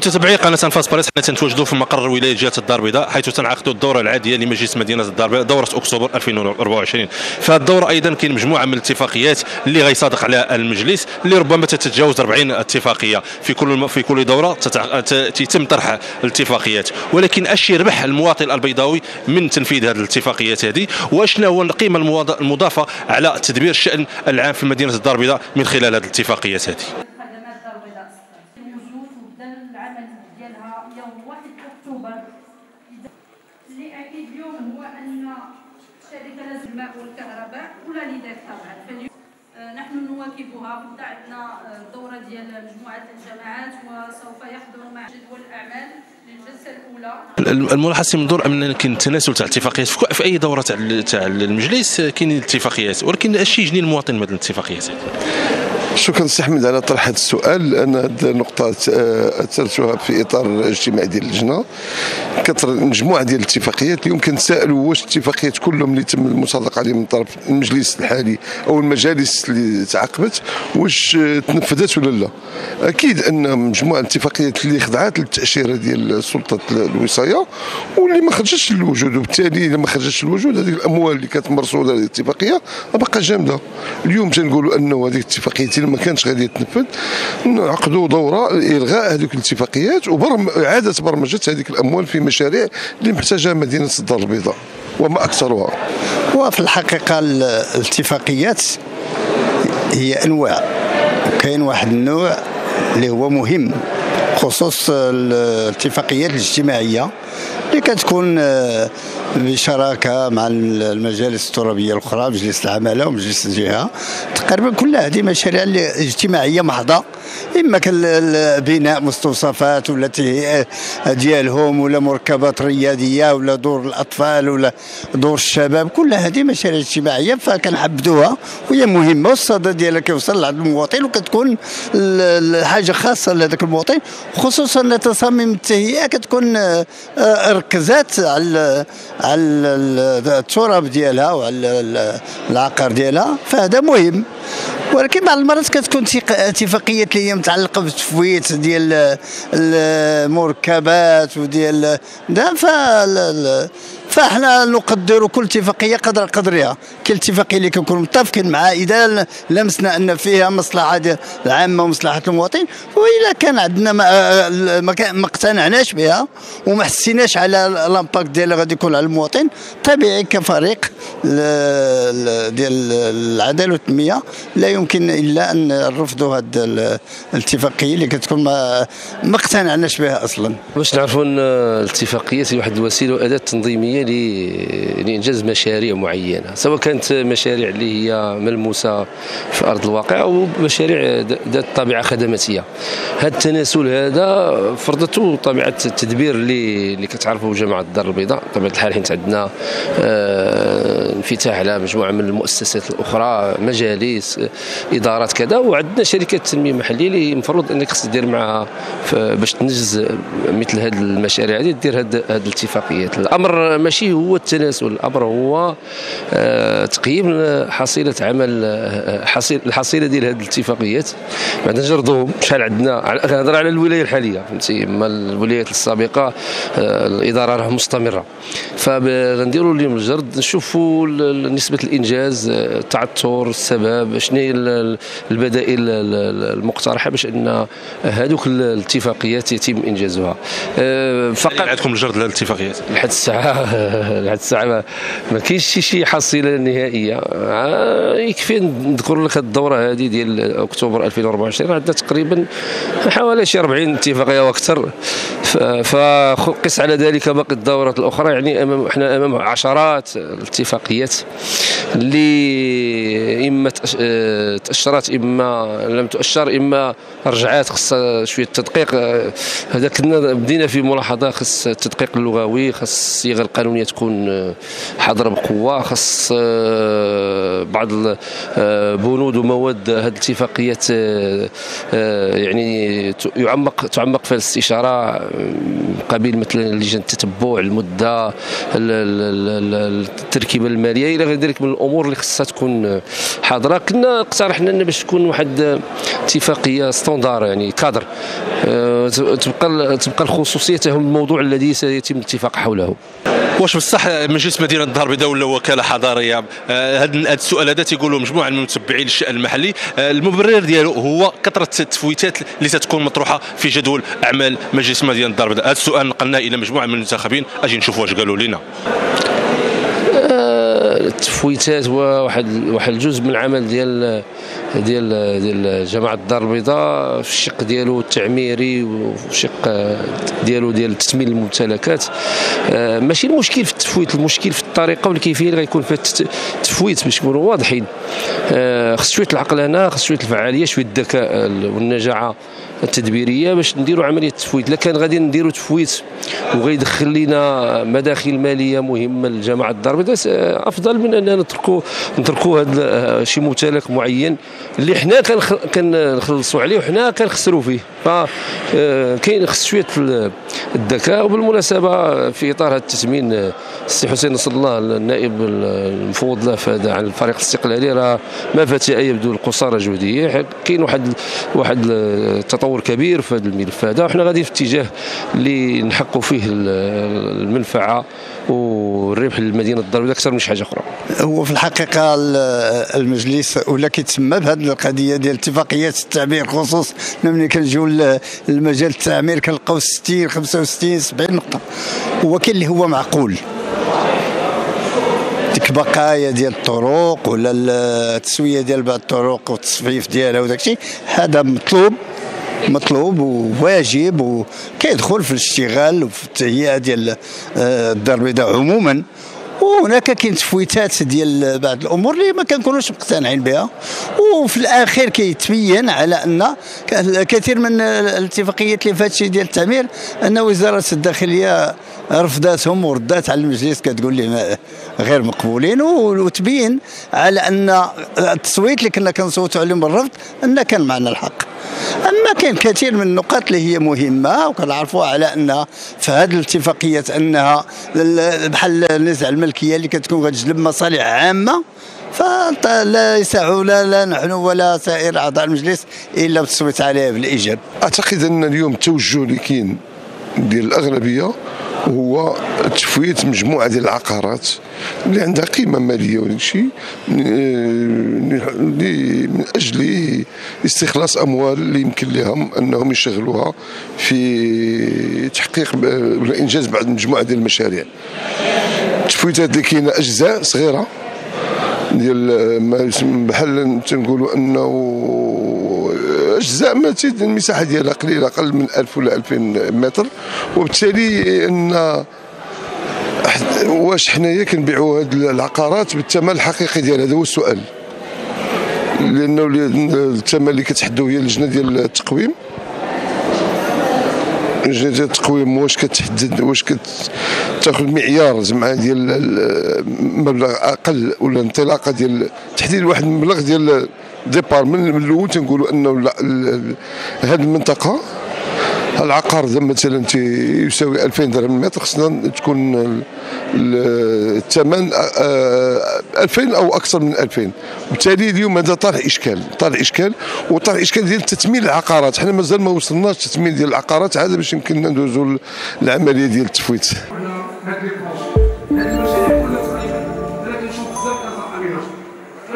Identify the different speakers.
Speaker 1: لمتابعي قناه انفاس باريس، حنا تنتواجدوا في مقر ولايه جهه الدار البيضاء، حيث تنعقد الدوره العاديه لمجلس مدينه الدار البيضاء دوره اكتوبر 2024. في الدوره ايضا كاين مجموعه من الاتفاقيات اللي غيصادق على المجلس، اللي ربما تتجاوز 40 اتفاقيه. في كل دوره تتم طرح الاتفاقيات، ولكن اش يربح المواطن البيضاوي من تنفيذ هذه الاتفاقيات هذه، واشنا هو القيمه المضافه على تدبير الشان العام في مدينه الدار البيضاء من خلال هذه الاتفاقيات هذه.
Speaker 2: العمل ديالها يوم 1 اكتوبر. اللي اكيد اليوم هو ان الشركه لازم الماء والكهرباء ولا لذاك طبعا. نحن نواكبها. بدا عندنا دوره ديال مجموعه الجماعات، وسوف يحضر مع جدول الاعمال للجلسه الاولى.
Speaker 1: الملاحظه من دور ان كاين تناسل تاع الاتفاقيات في اي دوره تاع المجلس، كاين اتفاقيات، ولكن اش يجني المواطن من هذه الاتفاقيات؟
Speaker 3: شكرا سي احمد على طرح هذا السؤال. انا هذه النقطه اثرتها في اطار الاجتماع ديال اللجنه. مجموعه ديال الاتفاقيات اليوم كنتسائلوا واش الاتفاقيات كلهم اللي تم المصادقه عليهم من طرف المجلس الحالي او المجالس اللي تعاقبت واش تنفذت ولا لا. اكيد ان مجموعه الاتفاقيات اللي خضعات للتاشيره ديال سلطه الوصايه واللي ما خرجتش للوجود، وبالتالي لما خرجتش للوجود هذه الاموال اللي كانت مرصوده للاتفاقيه باقا جامده. اليوم تنقولوا انه هذه الاتفاقيات ما كانش غادي تنفذ، نعقدوا دوره لالغاء هذيك الاتفاقيات واعاده برمجه هذيك الاموال في مشاريع اللي محتاجها مدينه الدار البيضاء وما اكثرها.
Speaker 4: وفي الحقيقه الاتفاقيات هي انواع، وكاين واحد النوع اللي هو مهم خصوص الاتفاقيات الاجتماعيه اللي كتكون بشراكه مع المجالس الترابيه الاخرى، مجلس العماله ومجلس الجهه. تقريبا كل هذه مشاريع اجتماعيه محضه، اما بناء مستوصفات ولا تهيئه ديالهم ولا مركبات رياضيه ولا دور الاطفال ولا دور الشباب. كل هذه مشاريع اجتماعيه فكنحبذوها وهي مهمه، والصدى ديالها كيوصل لعند المواطن وكتكون حاجه خاصه لهذاك المواطن. خصوصا تصاميم التهيئه كتكون ركزات على التراب ديالها وعلى العقار ديالها، فهذا مهم. ولكن بعض المرات كتكون اتفاقيات اللي هي متعلقه بالتفويت ديال المركبات وديال فاحنا نقدر كل اتفاقيه قدر قدرها. كل اتفاقيه اللي كنكونوا متفقين معها اذا لمسنا ان فيها مصلحه العامه ومصلحه المواطن، واذا كان عندنا ما اقتنعناش بها وما حسيناش على الامباكت ديالها غادي يكون على المواطن، طبيعي كفريق ديال العداله والتنميه لا يمكن الا ان نرفضوا هذه الاتفاقيه اللي كتكون ما اقتنعناش بها اصلا.
Speaker 5: باش نعرفوا ان الاتفاقيات هي واحد الوسيله واداه تنظيميه لانجاز مشاريع معينه، سواء كانت مشاريع اللي هي ملموسه في ارض الواقع او مشاريع ذات طبيعه خدماتيه. هذا التناسل هذا فرضته طبيعه التدبير اللي كتعرفوا جماعه الدار البيضاء. طبيعه الحال حيت عندنا انفتاح على مجموعه من المؤسسات الاخرى، مجالس، ادارات كذا، وعندنا شركات تنميه محليه اللي المفروض انك خصك دير معها باش تنجز مثل هذه المشاريع هذه، دير هذه الاتفاقيات. الامر ماشي هو التناسل، الامر هو تقييم حصيله عمل الحصيله ديال هذه الاتفاقيات بعد نجردوهم. شحال عندنا، كنهضر على الولايه الحاليه فهمتي، اما الولايات السابقه الاداره راه مستمره، فغنديروا اليوم الجرد نشوفوا نسبه الانجاز، التعثر، السبب، شنو هي البدائل المقترحه باش ان هذوك الاتفاقيات يتم انجازها.
Speaker 1: فقط عندكم الجرد للاتفاقيات
Speaker 5: لحد الساعه ما كاينش شي حصيله نهائيه. يكفي نذكر لك الدوره هذه ديال اكتوبر 2024 عندنا تقريبا حوالي شي 40 اتفاقيه واكثر، فقس على ذلك باقي الدورات الاخرى. يعني احنا امام عشرات الاتفاقيات اللي اما تاشرات اما لم تؤشر اما رجعات خصها شويه تدقيق. هذا كنا بدينا في ملاحظه، خص التدقيق اللغوي، خص الصيغه القانونيه تكون حاضره بقوه، خص بعض بنود ومواد هذه الاتفاقيات يعني تعمق في الاستشاره قبيل مثل لجنه التتبع، المده، التركيز الكبال الماليه الى غير ذلك من الامور اللي خصها تكون حاضره. كنا اقترحنا ان باش تكون واحد اتفاقيه ستوندار يعني كادر تبقى الخصوصيه هو الموضوع الذي سيتم الاتفاق حوله.
Speaker 1: واش بصح مجلس مدينه الدار البيضاء ولا وكاله حضاريه؟ هذا السؤال هذا تيقولوا مجموعه من المتبعين للشان المحلي، المبرر ديالو هو كثره التفويتات اللي تتكون مطروحه في جدول اعمال مجلس مدينه الدار البيضاء. هذا السؤال نقلناه الى مجموعه من المنتخبين، اجي نشوفوا واش قالوا لنا.
Speaker 5: التفويتات هو واحد الجزء من العمل ديال جماعه الدار البيضاء في الشق ديالو التعميري وفي الشق ديالو ديال تثمين الممتلكات. ماشي المشكل في التفويت، المشكل في الطريقه والكيفيه اللي غيكون فيها التفويت باش نكونوا واضحين. خص شويه العقلانه، خص شويه الفعاليه، شويه الذكاء والنجاعه التدبيريه باش نديروا عمليه التفويت. الا كان غادي نديروا تفويت وغيدخل لنا مداخل ماليه مهمه لجماعه الدار البيضاء، افضل من اننا نتركوا هذا شي ممتلك معين اللي حنا كنخلصوا عليه وحنا كنخسروا فيه. فكاين خص شويه الذكاء. وبالمناسبه في اطار هذا التثمين، السي حسين نصر الله النائب المفوض له عن الفريق الاستقلالي راه ما فات يبدو القصارى جهديه. كاين واحد التطور كبير في هذا الملف هذا، وحنا غادي في اتجاه اللي نحققوا فيه المنفعه والربح للمدينه الدار البيضاء اكثر من شي حاجه اخرى.
Speaker 4: هو في الحقيقه المجلس ولا كيتسمى بهذه القضيه ديال اتفاقيات التعمير، خصوصا ملي كنجيو للمجال التعمير كنلقاو 60 65 70 نقطه. هو كاين اللي هو معقول، ديك بقايا ديال الطرق ولا التسويه ديال بعض الطرق والتصفيف ديالها وداك الشيء، هذا مطلوب وواجب وكيدخل في الاشتغال وفي التهيئه ديال الدار البيضاء عموما. وهناك كاين تفويتات ديال بعض الامور اللي ما كنكونوش مقتنعين بها، وفي الاخير كيتبين على ان كثير من الاتفاقيات اللي فاتت ديال التعمير ان وزاره الداخليه رفضاتهم وردات على المجلس كتقول لي غير مقبولين، وتبين على ان التصويت اللي كنا كنصوتوا عليهم بالرفض ان كان معنا الحق. اما كاين كثير من النقاط اللي هي مهمه وكنعرفوها على ان في هذه الاتفاقيات انها بحال نزع الملكيه اللي كتكون كتجلب مصالح عامه، فلا يسعنا لا نحن ولا سائر اعضاء المجلس الا بالتصويت عليها بالايجاب.
Speaker 3: اعتقد ان اليوم التوجه اللي كاين ديال الاغلبيه هو تفويت مجموعه ديال العقارات اللي عندها قيمه ماليه وداك الشيء من اجل استخلاص اموال اللي يمكن لهم انهم يشغلوها في تحقيق ولا انجاز بعض مجموعه ديال المشاريع. التفويتات اللي كاينه اجزاء صغيره ديال ما بحال تنقولوا انه اجزاء ما المساحه ديالها قليله، اقل من 1000 ولا 2000 متر، وبالتالي ان واش حنايا كنبيعوا هذه العقارات بالثمن الحقيقي ديالها؟ هذا هو السؤال، لانه الثمن اللي كتحدوا هي اللجنه ديال التقويم. لجنه ديال التقويم واش كتحدد، واش كتاخذ معيار زعما ديال مبلغ اقل ولا انطلاقه ديال تحديد واحد المبلغ ديال ديبار من الاول. تنقولوا انه هذه المنطقه العقار مثلا يساوي 2000 درهم المتر، خصنا تكون الثمن 2000 او اكثر من 2000. وبالتالي اليوم هذا طرح اشكال وطرح اشكال ديال تثمين العقارات. حنا مازال ما وصلناش تثمين ديال العقارات، هذا باش يمكننا ندوزوا العمليه ديال التفويت.